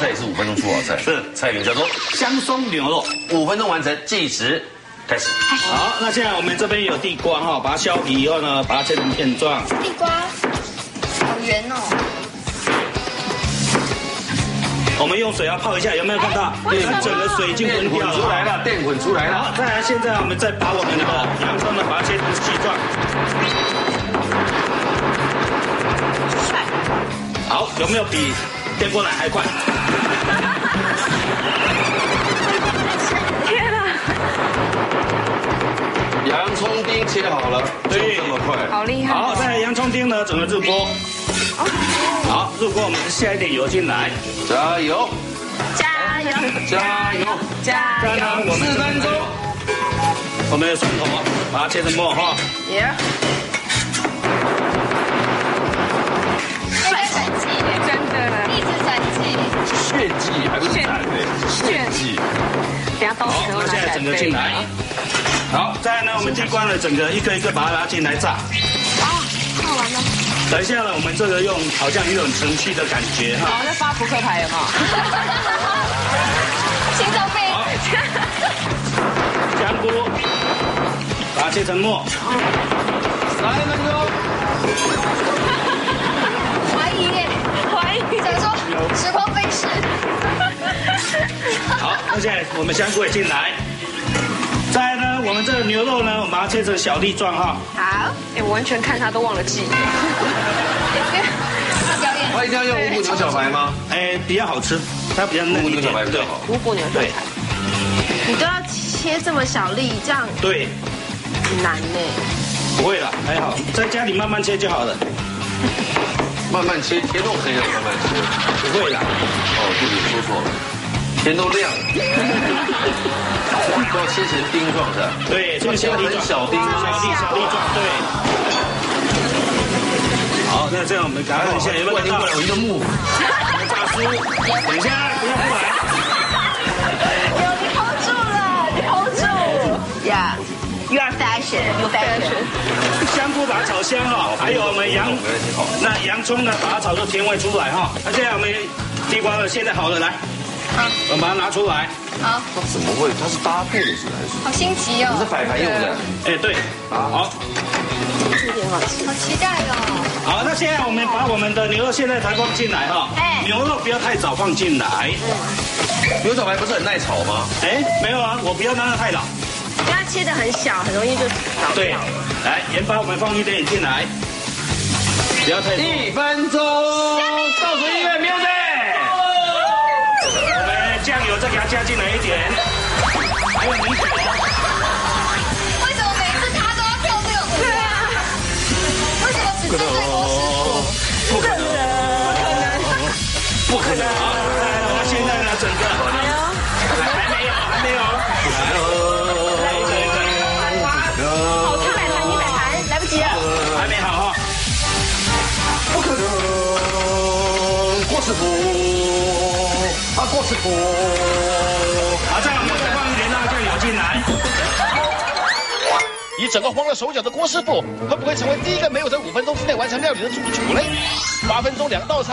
菜也是5分钟出好菜。 是， 菜名叫做香松牛肉 ，5分钟完成，计时开始。 好，那现在我们这边有地瓜哈，把它削皮以后呢，把它切成片状。 地瓜好圆哦。 我们用水要泡一下，有没有看到？它整个水已经滚掉了， 出来了，淀粉出来了。 好，再来，现在我们再把我们的洋葱呢，把它切成细状。好，有没有比电锅奶还快？ 天啊！ 洋葱丁切好了，对，这么快， 好厉害！ 好，再来洋葱丁呢，整个入锅。好，入锅我们下一点油进来， 加油， 加油！ 加油， 加再呢，我们 4分钟。 我们的蒜头把它切成末哈。 耶！转机，真的，一直转机， 炫技还不是战的，炫技。 等下到好，那现在整个进来。好，再来呢，我们地瓜呢，整个一个一个把它拿进来炸。 啊，炸完了。 等一下呢，我们这个用好像有种程序的感觉哈。 好，在发扑克牌有没有？心脏病。 香菇，把它切成末。 3分钟。 怀疑耶，怀疑，想说时光飞逝。 好，那现在我们香菇也进来。再来呢，我们这个牛肉呢，我们把它切成小粒状哈。 好，哎，我完全看他都忘了记。 他一定要用五谷牛小排吗？ 哎，比较好吃，它比较嫩一点。 五谷牛小排比较好。 五谷牛小对排，你都要切这么小粒，这样对， 很难呢。 不会啦，还好，在家里慢慢切就好了。 慢慢切，天都黑了，慢慢切。 不会啦。 哦，自己说错了，天都亮了。都要切成丁状是吧？ 对，这个小粒状， 小丁， 小粒状，对。好，那这样我们赶快一下，有没有看到有一个木炸酥？等一下，不要过来。 有，你 hold 住了，你 hold 住。Yeah，you are fashion，you fashion。 香菇把它炒香哈，还有我们洋葱呢，把它炒出甜味出来哈。那现在我们地瓜呢，现在好了，来，我们把它拿出来。 好， 怎么会？它是搭配的是还是？ 好心急哦。 是摆盘用的。 哎，对，好， 好期待哦。 好，那现在我们把我们的牛肉现在才放进来哈。牛肉不要太早放进来。 牛小排不是很耐炒吗？ 哎，没有啊，我不要让它太老。 因为它切的很小，很容易就老对掉。， 来盐巴我们放一点点进来，不要太多。 1分钟，倒数音乐，music。 我们酱油再给它加进来一点，还有米酒。 为什么每次他都要跳这个舞？对啊。为什么只针对罗师傅？ 不可能，不可能。 好，我们现在呢，整个还没有。 好看，摆盘，来不及了。 还没好哈。 不可能，过师傅，过师傅。 好，再我们再放一点辣酱油进来。 已整个慌了手脚的郭师傅，会不会成为第一个没有在5分钟之内完成料理的主厨嘞？8分钟2道菜。